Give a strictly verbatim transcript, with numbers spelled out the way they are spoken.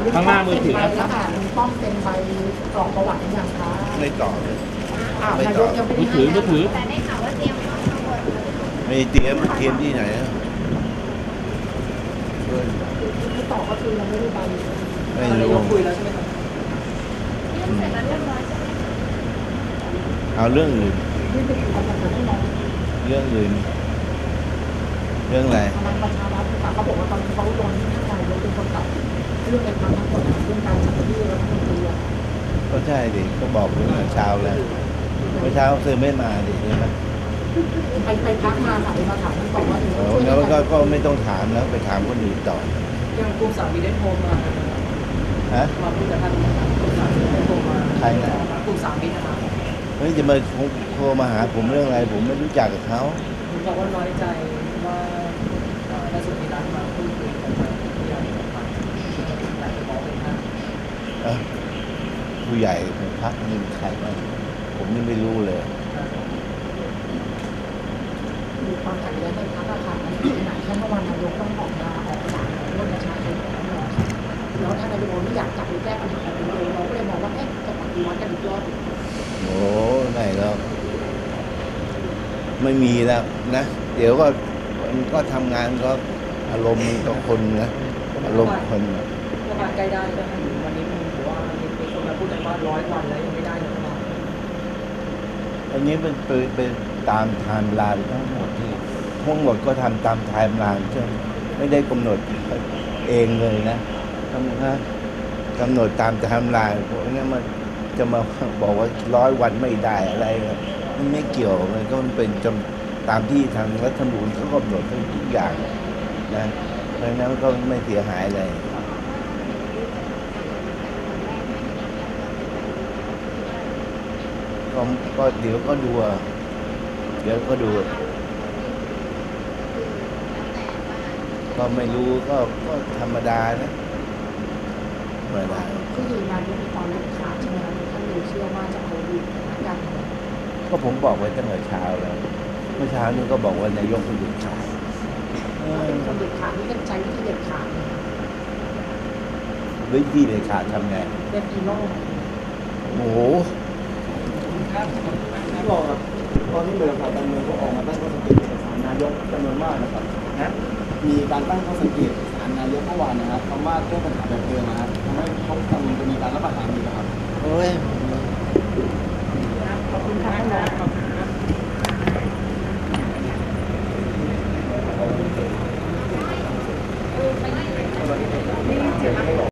ข้างหน้ามือถือนะแล้วค่ะลุงป้อมเป็นใบกรอกประวัติอย่างคะไม่ต่อเลยไม่ต่อมือถือมือถือแต่ได้ข่าวว่าเตรียมข้างบนไม่เตรียมเตรียมที่ไหนที่ต่อก็คือเราไม่รู้ใบไม่รู้คุยแล้วใช่ไหมครับเรื่องเสร็จแล้วเรียบร้อยใช่ไหมเอาเรื่องอื่นที่เป็นของประชาชนเรื่องอื่นเรื่องอะไรพลังประชารัฐเขาบอกว่าตอนนี้เขาโดนที่นายกเป็นคนตัดเรื่องในทางทั้งหมดเรื่องการจัดที่รัฐมนตรีก็ใช่ดิก็บอกเมื่อเช้าแล้วเมื่อเช้าเธอไม่มาดิใช่ไหมไปไปพักมาค่ะไปมาถามท่านบอกว่าโอ้แล้วก็ก็ไม่ต้องถามแล้วไปถามคนอื่นต่อยังกลุ่มสามีได้โทรมาฮะมาพูดกับท่านกลุ่มสามีได้โทรมาใครนะกลุ่มสามีนะครับเฮ้ยจะมาโทรมาหาผมเรื่องอะไรผมไม่รู้จักกับเขาผมบอกว่าน้อยใจว่าได้สุดที่ร้านมาพูดคุยกันมาผู้ใหญ่กับทางแต่จะบอกเลยนะผู้ใหญ่ของพรรคนี่ใครบ้างผมยังไม่รู้เลยมีความขัดแย้งในพรรคอะค่ะในที่ไหนแค่เมื่อวานนายกต้องออกมาออกสารร่วมประชาชนแล้วท่านนายกไม่อยากจับไปแก้ปัญหาอะไรเลยเราก็เลยมองว่าเอ๊ะจะปฏิวัติกันอีกรอบโอ้ไหนแล้วไม่มีแล้วนะเดี๋ยวก็ก็ทำงานก็อารมณ์ต่อคนนะอารมณ์คนประมาณใกล้ได้แล้ววันนี้ผมถือว่ามีคนมาพูดกันว่าร้อยวันแล้วยังไม่ได้เลยครับอันนี้เป็นเป็นตามไทม์ไลน์ทั้งหมดที่ทั้งหมดก็ทำตามไทม์ไลน์ใช่ไหมไม่ได้กำหนดเองเลยนะทำนะกำหนดตามไทม์ไลน์พวกนี้มันจะมาบอกว่าร้อยวันไม่ได้อะไรมันไม่เกี่ยวมันก็เป็นจำตามที่ทางรัฐธรรมนูญเขากำหนดทุกอย่างนะเพราะฉะนั้นก็ไม่เสียหายอะไรก็ก็เดี๋ยวก็ดูเดี๋ยวก็ดูก็ไม่รู้ก็ก็ธรรมดานะธรรมดาก็คือนายกมีความเด็ดขาดใช่ไหมครับท่านเลยเชื่อว่าจะเอาดีนักการเมืองก็ผมบอกไว้ตั้งแต่เช้าแล้วเมื่อเช้านี้ก็บอกว่านายกเป็นเด็ดขาดเป็นคนเด็ดขาดนี่เป็นใจวิธีเด็ดขาดวิธีเด็ดขาดทำไงเป็นอีโน่โอ้โหที่บอกครับตอนที่เมืองข่าวการเมืองก็ออกมาตั้งข้อสังเกตกับศาลนายกจำนวนมากนะครับนะมีการตั้งข้อสังเกตศาลนายกเมื่อวานนะครับคำว่าแก้ปัญหาแบบเดิมนะครับทำให้เขากำลังจะมีการรับประทานอีกครับโอ้ยขอบคุณครับ